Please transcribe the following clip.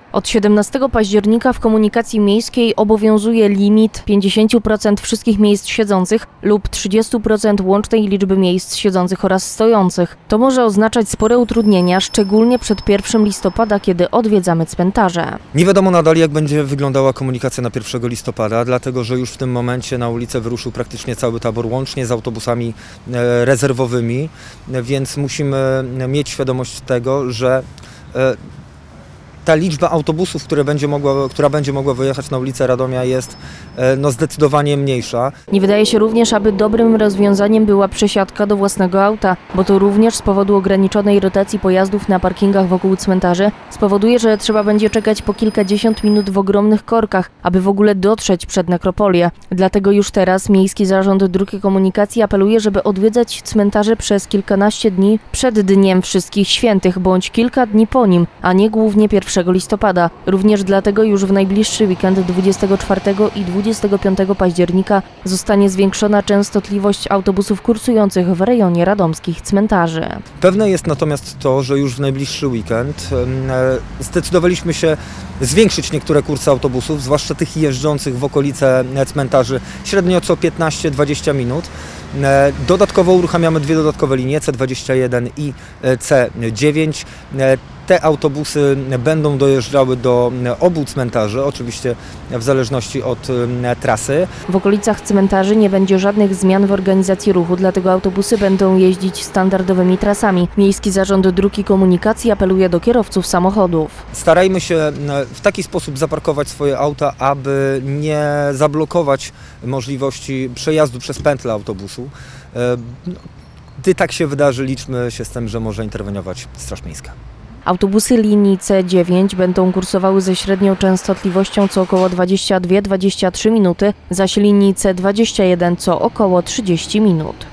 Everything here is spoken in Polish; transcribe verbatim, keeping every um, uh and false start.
Od siedemnastego października w komunikacji miejskiej obowiązuje limit pięćdziesiąt procent wszystkich miejsc siedzących lub trzydzieści procent łącznej liczby miejsc siedzących oraz stojących. To może oznaczać spore utrudnienia, szczególnie przed pierwszym listopada, kiedy odwiedzamy cmentarze. Nie wiadomo nadal, jak będzie wyglądała komunikacja na pierwszego listopada, dlatego że już w tym momencie na ulicę wyruszył praktycznie cały tabor, łącznie z autobusami rezerwowymi, więc musimy mieć świadomość tego, że ta liczba autobusów, które będzie mogła, która będzie mogła wyjechać na ulicę Radomia, jest no, zdecydowanie mniejsza. Nie wydaje się również, aby dobrym rozwiązaniem była przesiadka do własnego auta, bo to również z powodu ograniczonej rotacji pojazdów na parkingach wokół cmentarzy spowoduje, że trzeba będzie czekać po kilkadziesiąt minut w ogromnych korkach, aby w ogóle dotrzeć przed nekropolię. Dlatego już teraz Miejski Zarząd Dróg i Komunikacji apeluje, żeby odwiedzać cmentarze przez kilkanaście dni przed Dniem Wszystkich Świętych, bądź kilka dni po nim, a nie głównie pierwszego listopada. Również dlatego już w najbliższy weekend dwudziestego czwartego i dwudziestego piątego października zostanie zwiększona częstotliwość autobusów kursujących w rejonie radomskich cmentarzy. Pewne jest natomiast to, że już w najbliższy weekend zdecydowaliśmy się zwiększyć niektóre kursy autobusów, zwłaszcza tych jeżdżących w okolice cmentarzy średnio co piętnaście dwadzieścia minut. Dodatkowo uruchamiamy dwie dodatkowe linie, C dwadzieścia jeden i C dziewięć. Te autobusy będą dojeżdżały do obu cmentarzy, oczywiście w zależności od trasy. W okolicach cmentarzy nie będzie żadnych zmian w organizacji ruchu, dlatego autobusy będą jeździć standardowymi trasami. Miejski Zarząd Dróg i Komunikacji apeluje do kierowców samochodów. Starajmy się w taki sposób zaparkować swoje auta, aby nie zablokować możliwości przejazdu przez pętlę autobusu. Gdy tak się wydarzy, liczmy się z tym, że może interweniować Straż Miejska. Autobusy linii C dziewięć będą kursowały ze średnią częstotliwością co około dwadzieścia dwie do dwudziestu trzech minuty, zaś linii C dwadzieścia jeden co około trzydzieści minut.